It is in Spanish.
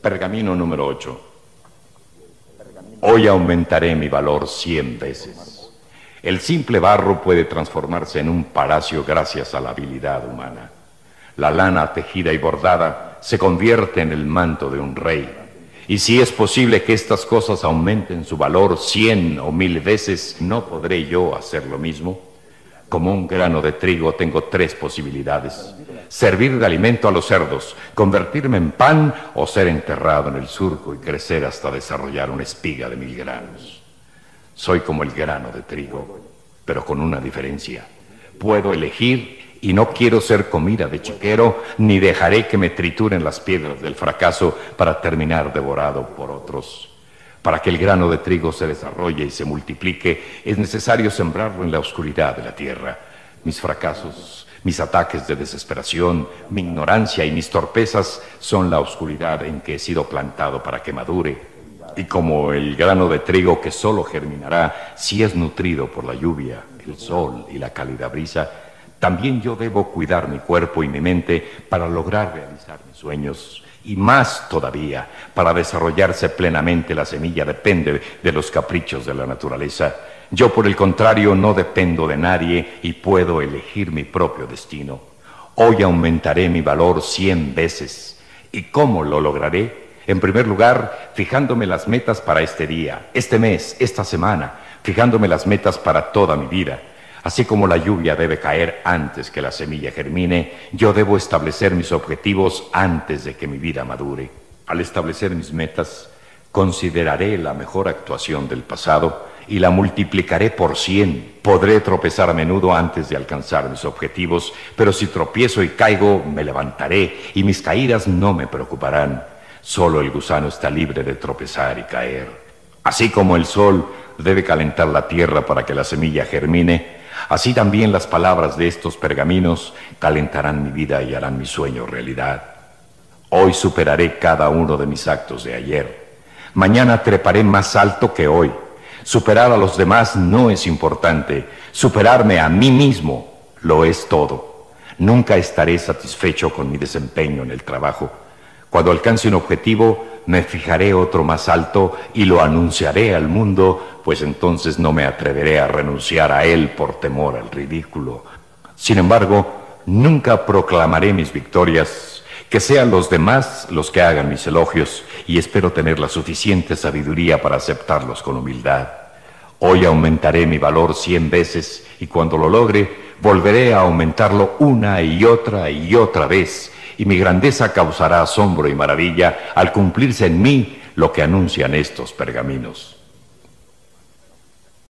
Pergamino número 8. Hoy aumentaré mi valor 100 veces. El simple barro puede transformarse en un palacio gracias a la habilidad humana. La lana tejida y bordada se convierte en el manto de un rey. Y si es posible que estas cosas aumenten su valor 100 o 1000 veces, ¿no podré yo hacer lo mismo? Como un grano de trigo tengo 3 posibilidades: servir de alimento a los cerdos, convertirme en pan o ser enterrado en el surco y crecer hasta desarrollar una espiga de 1000 granos. Soy como el grano de trigo, pero con una diferencia. Puedo elegir y no quiero ser comida de chiquero, ni dejaré que me trituren las piedras del fracaso para terminar devorado por otros. Para que el grano de trigo se desarrolle y se multiplique, es necesario sembrarlo en la oscuridad de la tierra. Mis fracasos, mis ataques de desesperación, mi ignorancia y mis torpezas son la oscuridad en que he sido plantado para que madure. Y como el grano de trigo que solo germinará si es nutrido por la lluvia, el sol y la cálida brisa, también yo debo cuidar mi cuerpo y mi mente para lograr realizar mis sueños. Y más todavía, para desarrollarse plenamente la semilla depende de los caprichos de la naturaleza. Yo, por el contrario, no dependo de nadie y puedo elegir mi propio destino. Hoy aumentaré mi valor 100 veces. ¿Y cómo lo lograré? En primer lugar, fijándome las metas para este día, este mes, esta semana, fijándome las metas para toda mi vida. Así como la lluvia debe caer antes que la semilla germine, yo debo establecer mis objetivos antes de que mi vida madure. Al establecer mis metas, consideraré la mejor actuación del pasado y la multiplicaré por 100. Podré tropezar a menudo antes de alcanzar mis objetivos, pero si tropiezo y caigo, me levantaré y mis caídas no me preocuparán. Solo el gusano está libre de tropezar y caer. Así como el sol debe calentar la tierra para que la semilla germine, así también las palabras de estos pergaminos calentarán mi vida y harán mi sueño realidad. Hoy superaré cada uno de mis actos de ayer. Mañana treparé más alto que hoy. Superar a los demás no es importante. Superarme a mí mismo lo es todo. Nunca estaré satisfecho con mi desempeño en el trabajo. Cuando alcance un objetivo, me fijaré otro más alto y lo anunciaré al mundo, pues entonces no me atreveré a renunciar a él por temor al ridículo. Sin embargo, nunca proclamaré mis victorias, que sean los demás los que hagan mis elogios, y espero tener la suficiente sabiduría para aceptarlos con humildad. Hoy aumentaré mi valor 100 veces, y cuando lo logre, volveré a aumentarlo una y otra vez, y mi grandeza causará asombro y maravilla al cumplirse en mí lo que anuncian estos pergaminos.